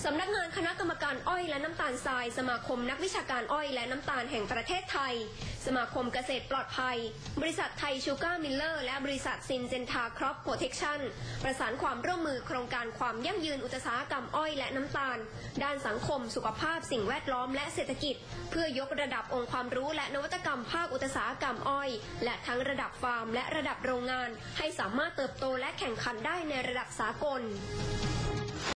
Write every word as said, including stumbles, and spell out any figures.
สำนักงานคณะกรรมการอ้อยและน้ำตาลทรายสมาคมนักวิชาการอ้อยและน้ำตาลแห่งประเทศไทยสมาคมเกษตรปลอดภัยบริษัทไทยชูการ์มิลเลอร์และบริษัทซินเจนทาครอปโปรเทคชั่นประสานความร่วมมือโครงการความยั่งยืนอุตสาหกรรมอ้อยและน้ำตาลด้านสังคมสุขภาพสิ่งแวดล้อมและเศรษฐกิจเพื่อยกระดับองค์ความรู้และนวัตกรรมภาคอุตสาหกรรมอ้อยและทั้งระดับฟาร์มและระดับโรงงานให้สามารถเติบโตและแข่งขันได้ในระดับสากล